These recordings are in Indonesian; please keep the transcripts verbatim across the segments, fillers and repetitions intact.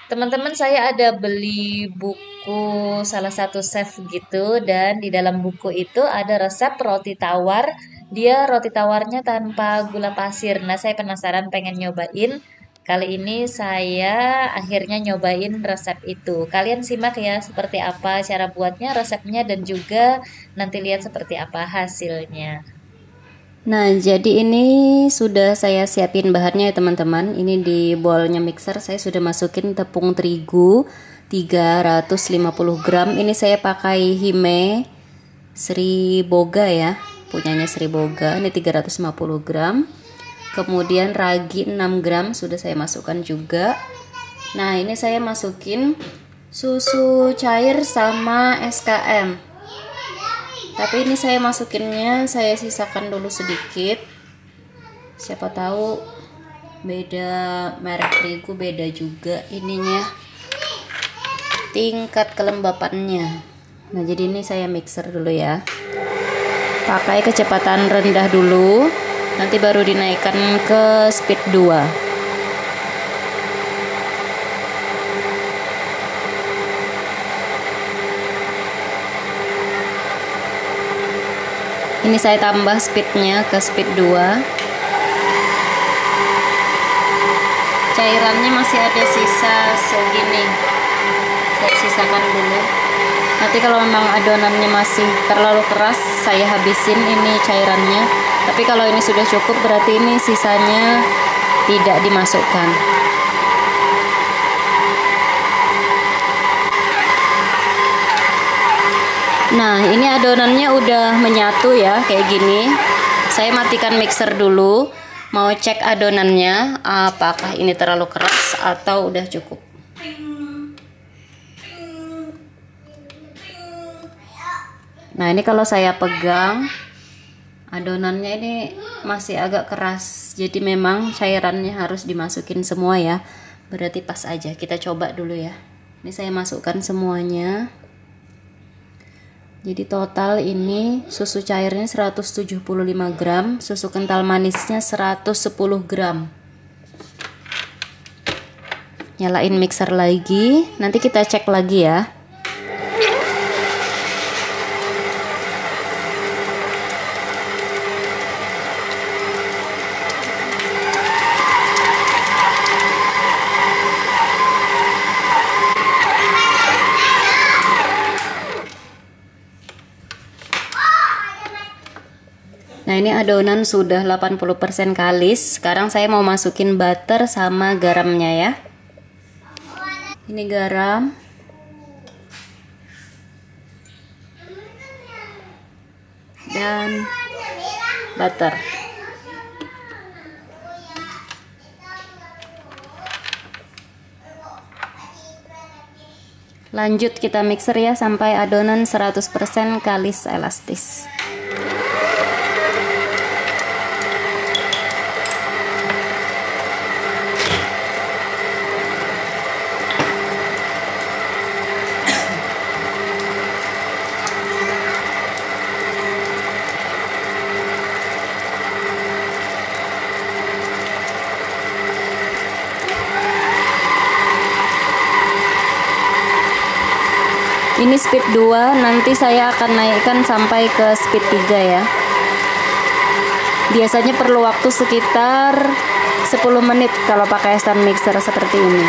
Teman-teman, saya ada beli buku salah satu chef gitu, dan di dalam buku itu ada resep roti tawar. Dia roti tawarnya tanpa gula pasir. Nah, saya penasaran pengen nyobain. Kali ini saya akhirnya nyobain resep itu. Kalian simak ya seperti apa cara buatnya, resepnya, dan juga nanti lihat seperti apa hasilnya. Nah, jadi ini sudah saya siapin bahannya ya teman-teman. Ini di bowlnya mixer saya sudah masukin tepung terigu tiga ratus lima puluh gram. Ini saya pakai Hime Sri Boga ya, punyanya Sri Boga. Ini tiga ratus lima puluh gram. Kemudian ragi enam gram sudah saya masukkan juga. Nah, ini saya masukin susu cair sama es ka em. Tapi ini saya masukinnya, saya sisakan dulu sedikit. Siapa tahu beda merek terigu, beda juga ininya tingkat kelembapannya. Nah, jadi ini saya mixer dulu ya. Pakai kecepatan rendah dulu, nanti baru dinaikkan ke speed dua. Ini saya tambah speednya ke speed dua. Cairannya masih ada sisa segini, saya sisakan dulu. Nanti kalau memang adonannya masih terlalu keras, saya habisin ini cairannya. Tapi kalau ini sudah cukup, berarti ini sisanya tidak dimasukkan. Nah, ini adonannya udah menyatu ya, kayak gini. Saya matikan mixer dulu, mau cek adonannya apakah ini terlalu keras atau udah cukup. Nah, ini kalau saya pegang, adonannya ini masih agak keras, jadi memang cairannya harus dimasukin semua ya. Berarti pas aja, kita coba dulu ya. Ini saya masukkan semuanya. Jadi total ini susu cairnya seratus tujuh puluh lima gram, susu kental manisnya seratus sepuluh gram. Nyalain mixer lagi, nanti kita cek lagi ya. Nah, ini adonan sudah delapan puluh persen kalis. Sekarang saya mau masukin butter sama garamnya ya. Ini garam. Dan butter. Lanjut kita mixer ya sampai adonan seratus persen kalis elastis. Ini speed dua, nanti saya akan naikkan sampai ke speed tiga ya. Biasanya perlu waktu sekitar sepuluh menit kalau pakai stand mixer seperti ini.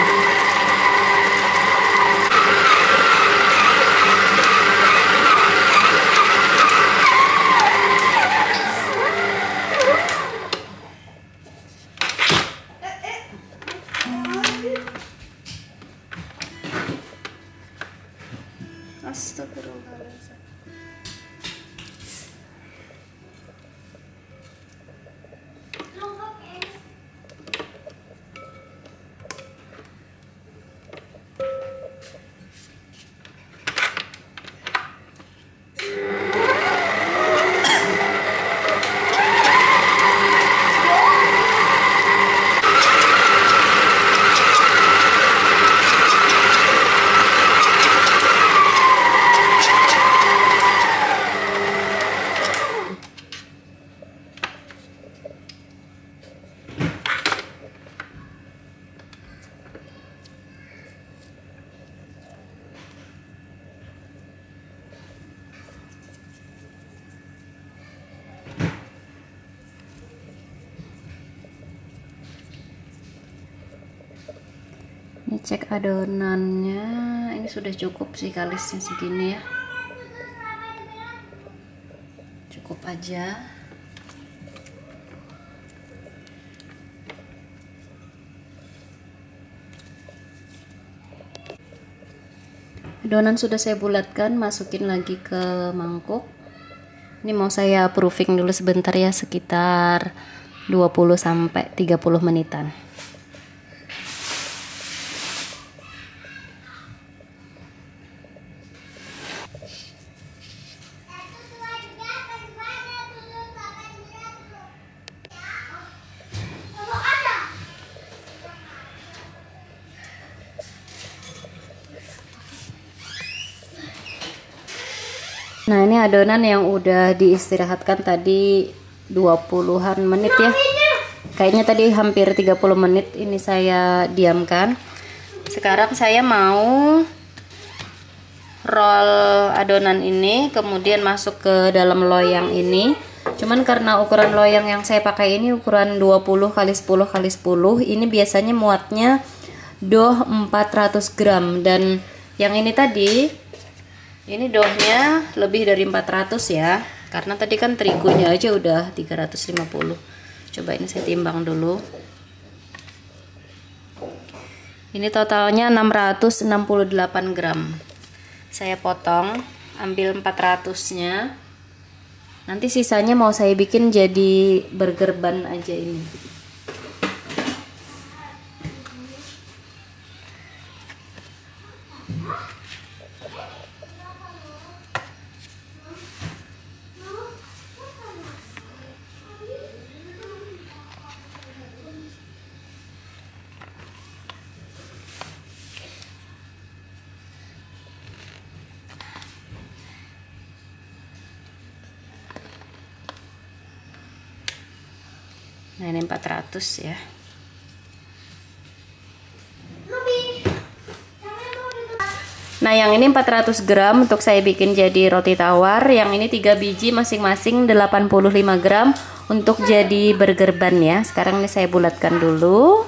Astagfirullahaladzim. Ini cek adonannya, ini sudah cukup sih kalisnya segini ya, cukup aja. Adonan sudah saya bulatkan, masukin lagi ke mangkuk. Ini mau saya proofing dulu sebentar ya, sekitar dua puluh sampai tiga puluh menitan. Nah, ini adonan yang udah diistirahatkan tadi dua puluhan menit ya. Kayaknya tadi hampir tiga puluh menit ini saya diamkan. Sekarang saya mau roll adonan ini kemudian masuk ke dalam loyang ini. Cuman karena ukuran loyang yang saya pakai ini ukuran dua puluh kali sepuluh kali sepuluh, ini biasanya muatnya dough empat ratus gram, dan yang ini tadi ini doughnya lebih dari empat ratus ya, karena tadi kan terigunya aja udah tiga ratus lima puluh. Coba ini saya timbang dulu. Ini totalnya enam ratus enam puluh delapan gram. Saya potong, ambil empat ratus-nya. Nanti sisanya mau saya bikin jadi burger bun aja ini. Nah, ini empat ratus ya. Nah, yang ini empat ratus gram untuk saya bikin jadi roti tawar. Yang ini tiga biji masing-masing delapan puluh lima gram untuk jadi burger bun ya. Sekarang ini saya bulatkan dulu.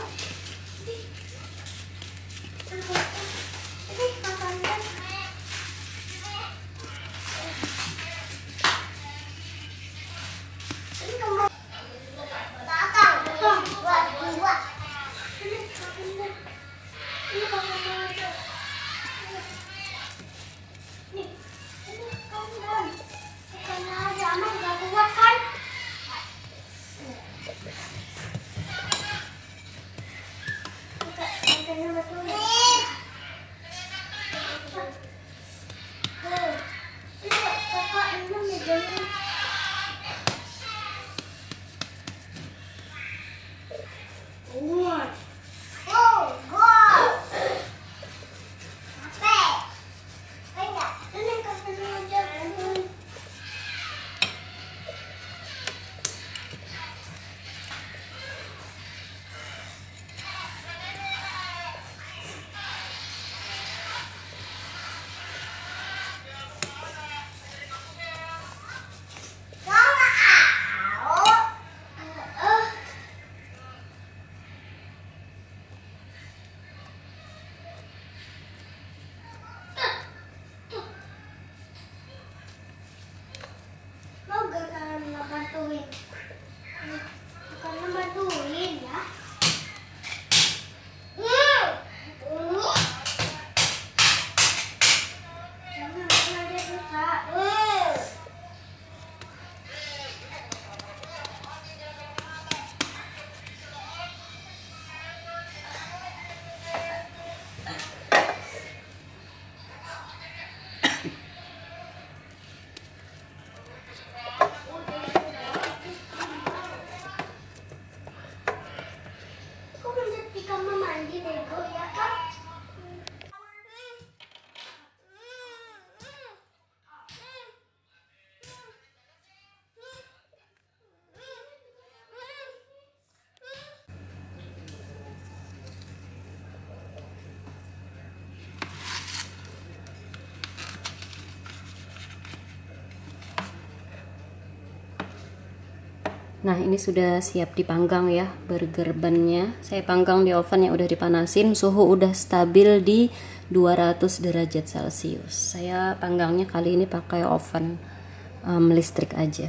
Nah, ini sudah siap dipanggang ya burger bannya. Saya panggang di oven yang udah dipanasin, suhu udah stabil di dua ratus derajat Celcius. Saya panggangnya kali ini pakai oven um, listrik aja.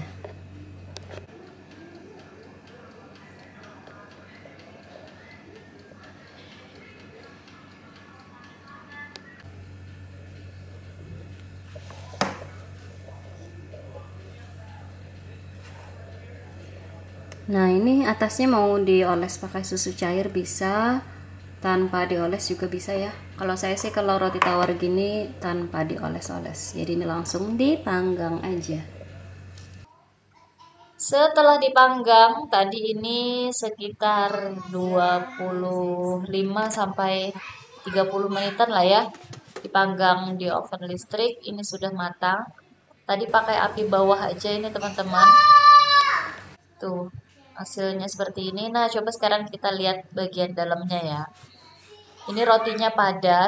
Nah, ini atasnya mau dioles pakai susu cair bisa, tanpa dioles juga bisa ya. Kalau saya sih kalau roti tawar gini tanpa dioles-oles. Jadi ini langsung dipanggang aja. Setelah dipanggang, tadi ini sekitar dua puluh lima sampai tiga puluh menitan lah ya. Dipanggang di oven listrik, ini sudah matang. Tadi pakai api bawah aja ini teman-teman. Tuh, hasilnya seperti ini. Nah, coba sekarang kita lihat bagian dalamnya ya. Ini rotinya padat.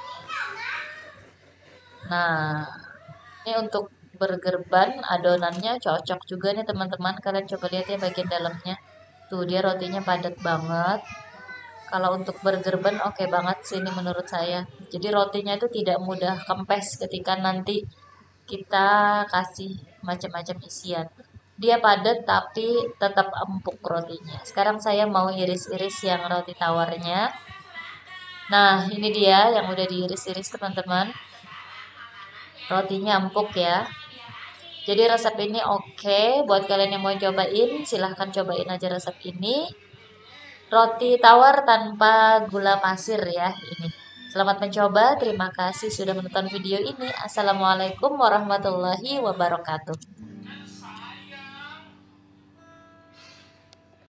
Nah, ini untuk burger bun adonannya cocok juga nih teman-teman. Kalian coba lihat ya bagian dalamnya. Tuh, dia rotinya padat banget. Kalau untuk burger bun oke banget sih ini menurut saya. Jadi rotinya itu tidak mudah kempes ketika nanti kita kasih macam-macam isian. Dia padat tapi tetap empuk rotinya. Sekarang saya mau iris-iris yang roti tawarnya. Nah, ini dia yang udah diiris-iris teman-teman. Rotinya empuk ya. Jadi resep ini oke buat kalian yang mau cobain, silahkan cobain aja resep ini. Roti tawar tanpa gula pasir ya ini. Selamat mencoba, terima kasih sudah menonton video ini. Assalamualaikum warahmatullahi wabarakatuh.